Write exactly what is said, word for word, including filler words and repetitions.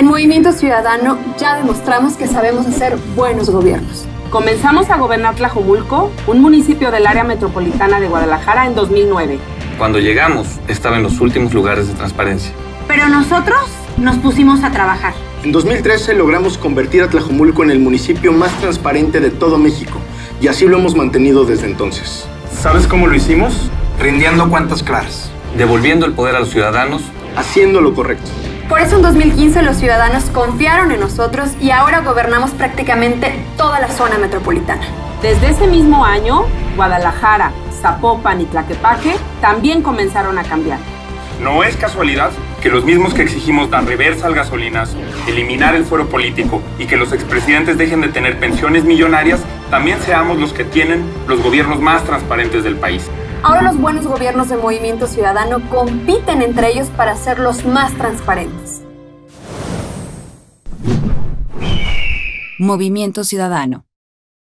En Movimiento Ciudadano ya demostramos que sabemos hacer buenos gobiernos. Comenzamos a gobernar Tlajomulco, un municipio del área metropolitana de Guadalajara, en dos mil nueve. Cuando llegamos, estaba en los últimos lugares de transparencia. Pero nosotros nos pusimos a trabajar. En dos mil trece logramos convertir a Tlajomulco en el municipio más transparente de todo México, y así lo hemos mantenido desde entonces. ¿Sabes cómo lo hicimos? Rindiendo cuentas claras. Devolviendo el poder a los ciudadanos. Haciendo lo correcto. Por eso en dos mil quince los ciudadanos confiaron en nosotros y ahora gobernamos prácticamente toda la zona metropolitana. Desde ese mismo año, Guadalajara, Zapopan y Tlaquepaque también comenzaron a cambiar. No es casualidad que los mismos que exigimos dar reversa al gasolinas, eliminar el fuero político y que los expresidentes dejen de tener pensiones millonarias, también seamos los que tienen los gobiernos más transparentes del país. Ahora los buenos gobiernos de Movimiento Ciudadano compiten entre ellos para ser los más transparentes. Movimiento Ciudadano.